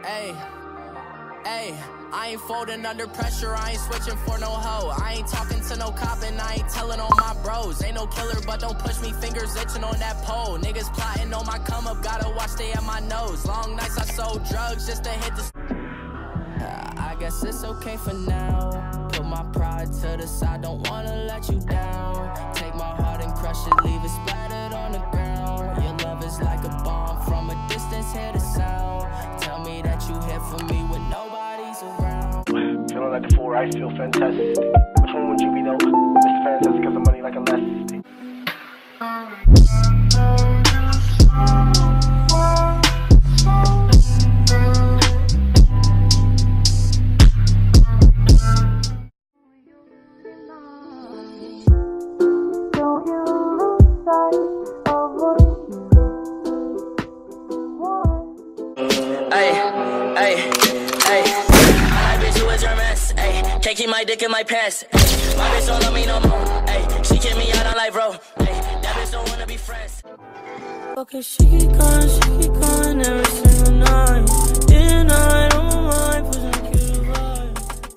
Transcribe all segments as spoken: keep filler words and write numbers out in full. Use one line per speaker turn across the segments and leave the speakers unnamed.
Hey, hey, I ain't folding under pressure, I ain't switching for no hoe. I ain't talking to no cop and I ain't telling on my bros. Ain't no killer, but don't push me, fingers itching on that pole. Niggas plotting on my come up, gotta watch stay at my nose. Long nights I sold drugs just to hit the... Uh, I guess it's okay for now. Put my pride to the side, don't wanna let you down. Take my heart and crush it, leave it splattered on the ground. Your love is like a bomb, from a distance hear the sound. Tell me that you here for me when nobody's around.
Feeling like the fool, I feel fantastic. Which one would you be though? Mister Fantastic, cause the money like elastic.
Can't keep my dick in my pants. Ay, my bitch don't love me no more. Ay, she kick me out on live, bro. Ay, that bitch don't wanna be friends.
Okay, she keep calling, she keep calling every single night. Day and night on my mind, pushing cute vibes.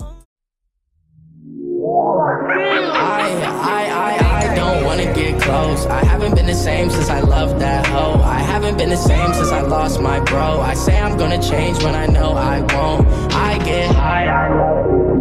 I, I, I, I don't wanna get close. I haven't been the same since I loved that hoe. I haven't been the same since I lost my bro. I say I'm gonna change when I know I won't. I get high, I know.